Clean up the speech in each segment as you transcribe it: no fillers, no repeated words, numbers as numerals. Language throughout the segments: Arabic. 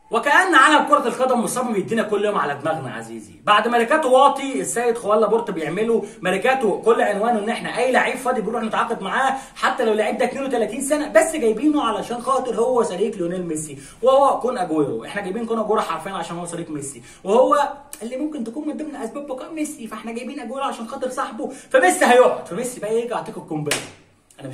وكأن عالم كرة القدم مصمم يدينا كل يوم على دماغنا عزيزي، بعد ميركاتو واطي السيد خوان لابورت بيعملوا ميركاتو كل عنوانه ان احنا اي لعيب فاضي بنروح نتعاقد معاه حتى لو اللعيب ده 32 سنه، بس جايبينه علشان خاطر هو صديق ليونيل ميسي وهو كون اجويرو. احنا جايبين كون اجويرو حرفيا عشان هو صديق ميسي وهو اللي ممكن تكون من ضمن اسباب بقاء ميسي، فاحنا جايبين اجويرو عشان خاطر صاحبه، فميسي هيقعد، فميسي بقى يجي يعطيك القنبله. انا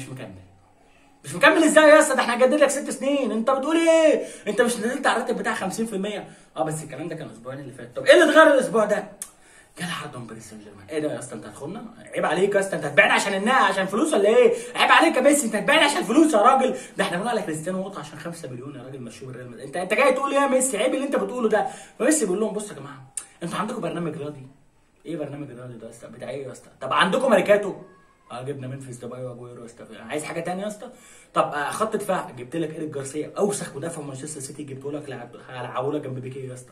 مش مكمل ازاي يا اسطى؟ ده احنا هنجدد لك 6 سنين، انت بتقول ايه؟ انت مش نزلت على الراتب بتاع 50%؟ بس الكلام ده كان الاسبوعين اللي فات. طب ايه اللي اتغير الاسبوع ده؟ جالها حد من باريس سان جيرمان. ايه ده يا اسطى؟ انت هتخوننا؟ عيب عليك يا اسطى، انت هتبيعني عشان فلوس ولا ايه؟ عيب عليك يا ميسي، انت هتبيعني عشان فلوس يا راجل؟ ده احنا بنقول على كريستيانو وقع عشان 5 مليون يا راجل مشوه بالريال مدريد. انت جاي تقول ايه يا ميسي؟ عيب اللي انت بتقوله ده. فميسي بيقول لهم بصوا يا جماعه، انتوا عندكم برنامج رياضي. ايه برنامج الرياضي ده يا اسطى؟ بتاع ايه يا اسطى؟ طب عندكم ماركاتو؟ جبنا منفيس ديباي واجويرو يا اسطى. عايز حاجه ثانيه يا اسطى؟ طب خط دفاع، جبت لك ايريك جارسيا اوسخ مدافع مانشستر سيتي، جبته لك هلعبه لك جنب بيكيه يا اسطى.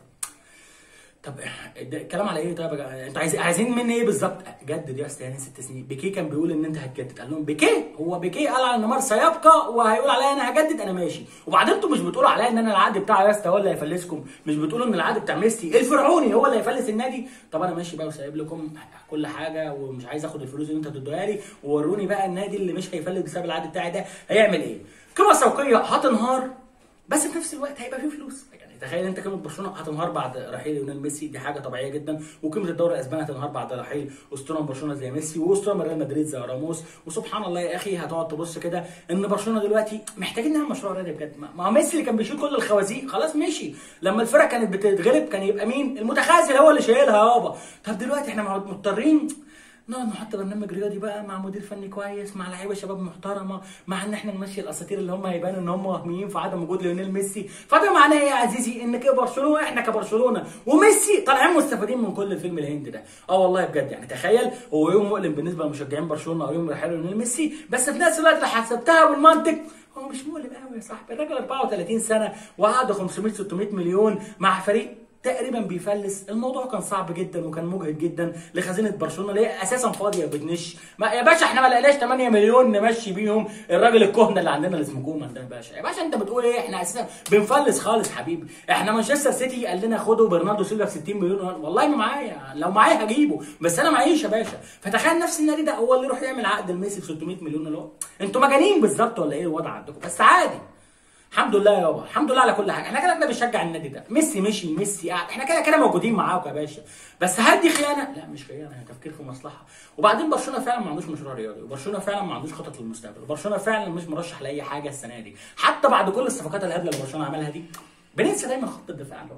طب الكلام على ايه؟ طيب انتوا عايزين مني ايه بالظبط؟ جدد يا اسطى يعني 6 سنين. بيكيه كان بيقول ان انت هتجدد، قال لهم بيكيه قال على نيمار سيبقى وهيقول عليا انا هجدد، انا ماشي. وبعدين انتوا مش بتقولوا عليا ان انا العقد بتاعي يا اسطى هو اللي هيفلسكم؟ مش بتقولوا ان العقد بتاع ميسي الفرعوني هو اللي هيفلس النادي؟ طب انا ماشي بقى وسايب لكم كل حاجه ومش عايز اخد الفلوس اللي انتوا هتدوها لي، ووروني بقى النادي اللي مش هيفلس بسبب العقد بتاعي ده هيعمل ايه؟ قيمه سوقيه هتنهار بس في نفس الوقت هيبقى فيه فلوس. يعني تخيل انت قيمه برشلونه هتنهار بعد رحيل ليونيل ميسي، دي حاجه طبيعيه جدا، وقيمه الدوري الاسباني هتنهار بعد رحيل اسطوره من برشلونه زي ميسي واسطوره من ريال مدريد زي راموس. وسبحان الله يا اخي هتقعد تبص كده ان برشلونه دلوقتي محتاجين نعمل مشروع رياضي بجد. ما هو ميسي اللي كان بيشيل كل الخوازيق خلاص مشي، لما الفرق كانت بتتغلب كان يبقى مين؟ المتخاذل هو اللي شايلها يابا. طب دلوقتي احنا مضطرين نقعد نحط برنامج رياضي بقى مع مدير فني كويس، مع لعيبه شباب محترمه، مع ان احنا نمشي الاساطير اللي هم هيبانوا ان هم وهميين في عدم وجود ليونيل ميسي. فده معناه ايه يا عزيزي؟ ان كبرشلونه احنا كبرشلونه وميسي طالعين مستفيدين من كل الفيلم الهندي ده. والله بجد يعني تخيل، هو يوم مؤلم بالنسبه لمشجعين برشلونه او يوم رحيل ليونيل ميسي، بس في نفس الوقت لو حسبتها بالمنطق هو مش مؤلم قوي يا صاحبي. الراجل 34 سنه وقعد 500 600 مليون مع فريق تقريبا بيفلس. الموضوع كان صعب جدا وكان مجهد جدا لخزينه برشلونه اللي هي اساسا فاضيه بتنش. يا باشا احنا ما لقيناش 8 مليون نمشي بيهم الراجل الكهنه اللي عندنا اللي اسمه كومان ده. يا باشا انت بتقول ايه؟ احنا اساسا بنفلس خالص حبيبي. احنا مانشستر سيتي قال لنا خدوا برناردو سيلفا ب 60 مليون، والله ما معايا، لو معايا هجيبه بس انا معيش يا باشا. فتخيل نفس النادي ده هو اللي يروح يعمل عقد لميسي ب 600 مليون، اللي هو انتوا مجانين بالظبط ولا ايه الوضع عندكم؟ بس عادي الحمد لله يابا، الحمد لله على كل حاجه. احنا كده بنشجع النادي ده، ميسي مشي ميسي قاعد، احنا كده موجودين معاكم يا باشا. بس هل دي خيانه؟ لا مش خيانه، هي تفكير في مصلحه. وبعدين برشلونه فعلا ما عندوش مشروع رياضي، وبرشلونه فعلا ما عندوش خطط للمستقبل، وبرشلونه فعلا مش مرشح لاي حاجه السنه دي. حتى بعد كل الصفقات الهبله اللي برشلونه عملها دي بننسى دايما خط الدفاع اللي هو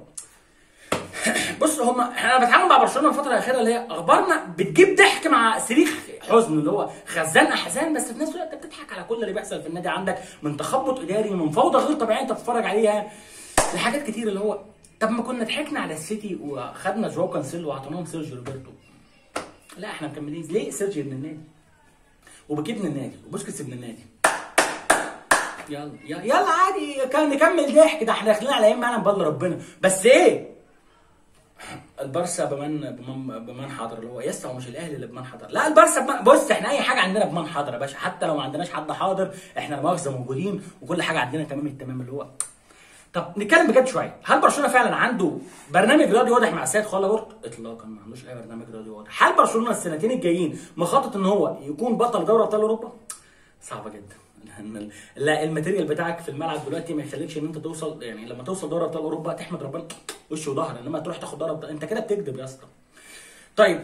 بص احنا بنتعامل مع برشلونه الفتره الاخيره اللي هي اخبارنا بتجيب ضحك مع صريخ حزن، اللي هو خزان احزان، بس في نفس الوقت انت بتضحك على كل اللي بيحصل في النادي عندك من تخبط اداري، من فوضى غير طبيعيه انت بتتفرج عليها لحاجات كتير. اللي هو طب ما كنا ضحكنا على السيتي وخدنا جواو كانسيلو وعطيناهم سيرجيو روبرتو، لا احنا مكملين ليه؟ سيرجيو ابن النادي وبيكيه ابن النادي وبوسكيتس ابن النادي. يلا عادي كان نكمل ضحك، ده احنا داخلين على ايام معانا بال ربنا. بس ايه؟ البارسا بمن حضر، اللي هو هو مش الاهلي اللي بمن حضر، لا البارسا بص احنا اي حاجه عندنا بمن حضر يا باشا، حتى لو ما عندناش حد حاضر احنا المؤاخذه موجودين وكل حاجه عندنا تمام التمام. اللي هو طب نتكلم بجد شويه، هل برشلونه فعلا عنده برنامج رياضي واضح مع السيد خوان لابورت؟ اطلاقا ما عندوش اي برنامج رياضي واضح. هل برشلونه السنتين الجايين مخطط ان هو يكون بطل دوري ابطال اوروبا؟ صعبه جدا. لا الماتيريال بتاعك في الملعب دلوقتي ما يخليكش ان انت توصل، يعني لما توصل دوري ابطال اوروبا تحمد ربنا وش وظهر، انما تروح تاخد دوري ابطال انت كده بتكذب يا اسطى. طيب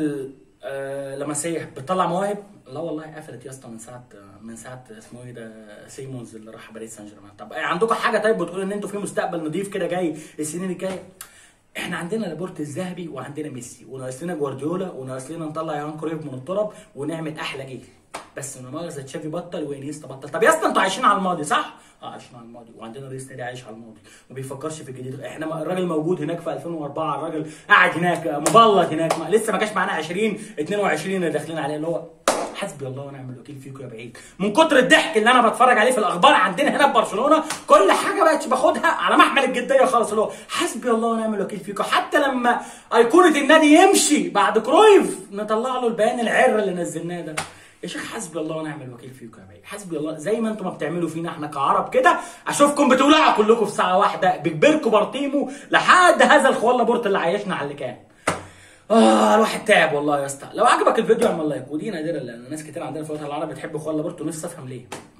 لمسيه بتطلع مواهب؟ لا والله قفلت يا اسطى من ساعه اسمه ايه ده سيمونز اللي راح باريس سان جيرمان. طب عندكم حاجه طيب بتقول ان انتوا في مستقبل نضيف كده جاي السنين الجايه؟ احنا عندنا لابورت الذهبي وعندنا ميسي وناقص لنا جوارديولا وناقص لنا نطلع يوهان كرويف من التراب ونعمل احلى جيل. بس من مؤاخذه تشافي بطل وانيستا بطل. طب يا اسطى انتوا عايشين على الماضي صح؟ عايشين على الماضي، وعندنا رئيس نادي عايش على الماضي وما بيفكرش في الجديد. احنا الراجل موجود هناك في 2004، الراجل قاعد هناك مبلط هناك، لسه ما جاش معانا 2022 اللي داخلين عليه، اللي هو حسبي الله ونعم الوكيل فيكم يا بعيد. من كتر الضحك اللي انا بتفرج عليه في الاخبار عندنا هنا في برشلونه كل حاجه بقتش باخدها على محمل الجديه خالص، اللي هو حسبي الله ونعم الوكيل فيكم. حتى لما ايقونه النادي يمشي بعد كرويف نطلع له البيان العر اللي نزلناه ده. يا شيخ حسبي الله ونعم الوكيل فيكم يا بيه، حسبي الله. زي ما انتم ما بتعملوا فينا احنا كعرب كده، اشوفكم بتولعوا كلكم في ساعه واحده بكبركم برطيمو لحد هذا الخواله بورت اللي عايشنا على اللي كان. الواحد تعب والله يا اسطى. لو عجبك الفيديو اعمل لايك، ودي نادرا لان ناس كتير عندنا في الوطن العربي بتحب خواله بورت ونفسي افهم ليه.